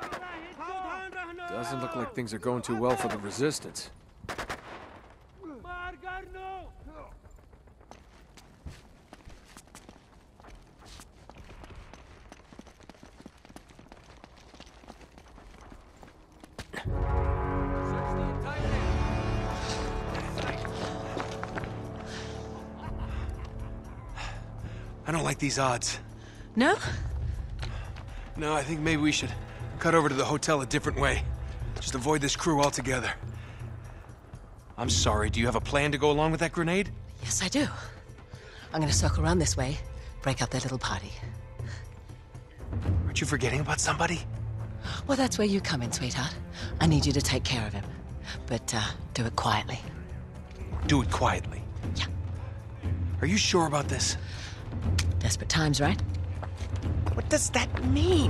Doesn't look like things are going too well for the Resistance. I don't like these odds. No? No, I think maybe we should cut over to the hotel a different way. Just avoid this crew altogether. I'm sorry, do you have a plan to go along with that grenade? Yes, I do. I'm gonna circle around this way, break up their little party. Aren't you forgetting about somebody? Well, that's where you come in, sweetheart. I need you to take care of him. But, do it quietly. Do it quietly. Yeah. Are you sure about this? Desperate times, right? What does that mean?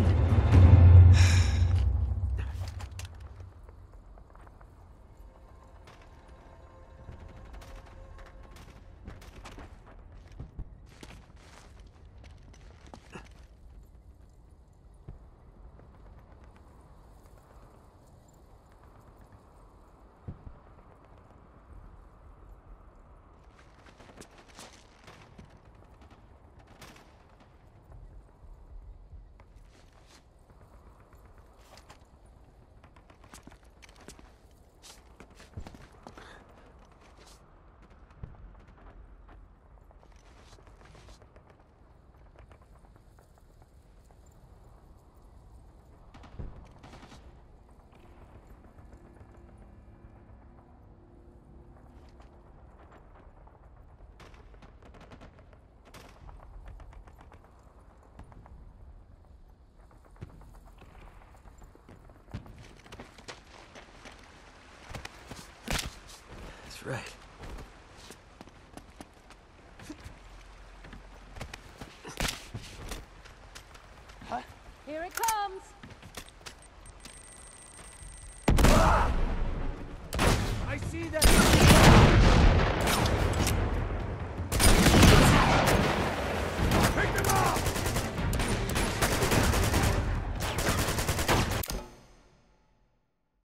That's right. Here it comes! I see that!